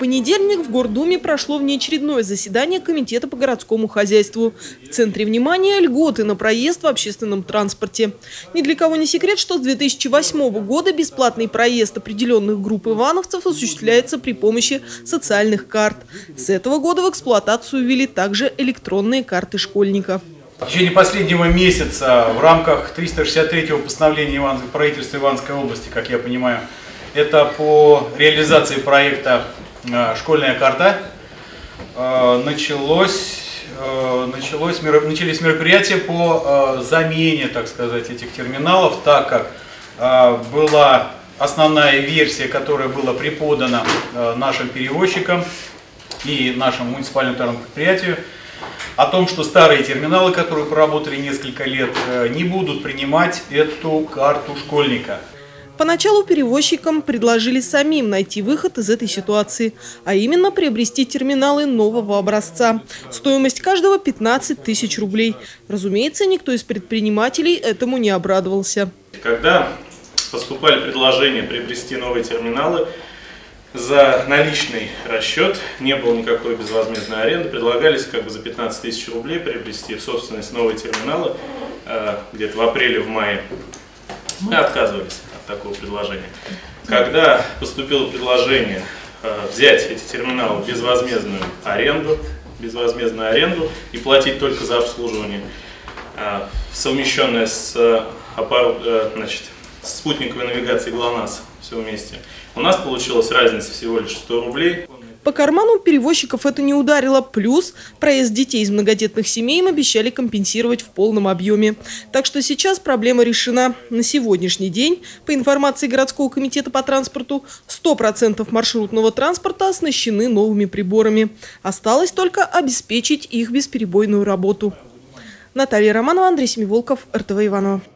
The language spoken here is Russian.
понедельник в Гордуме прошло внеочередное заседание Комитета по городскому хозяйству. В центре внимания – льготы на проезд в общественном транспорте. Ни для кого не секрет, что с 2008 года бесплатный проезд определенных групп ивановцев осуществляется при помощи социальных карт. С этого года в эксплуатацию ввели также электронные карты школьника. В течение последнего месяца в рамках 363-го постановления правительства Ивановской области, как я понимаю, это по реализации проекта «Школьная карта», начались мероприятия по замене, так сказать, этих терминалов, так как была основная версия, которая была преподана нашим перевозчикам и нашему муниципальному предприятию, о том, что старые терминалы, которые проработали несколько лет, не будут принимать эту карту школьника. Поначалу перевозчикам предложили самим найти выход из этой ситуации, а именно приобрести терминалы нового образца. Стоимость каждого 15 тысяч рублей. Разумеется, никто из предпринимателей этому не обрадовался. Когда поступали предложения приобрести новые терминалы, за наличный расчет, не было никакой безвозмездной аренды, предлагались за 15 тысяч рублей приобрести в собственность новые терминалы где-то в апреле, в мае. Мы отказывались от такого предложения. Когда поступило предложение взять эти терминалы в безвозмездную аренду и платить только за обслуживание, совмещенное с спутниковой навигацией ГЛОНАСС, все вместе, у нас получилась разница всего лишь 100 рублей. По карману перевозчиков это не ударило. Плюс проезд детей из многодетных семей им обещали компенсировать в полном объеме. Так что сейчас проблема решена. На сегодняшний день, по информации городского комитета по транспорту, 100% маршрутного транспорта оснащены новыми приборами. Осталось только обеспечить их бесперебойную работу. Наталья Романова, Андрей Семиволков, РТВ Иваново.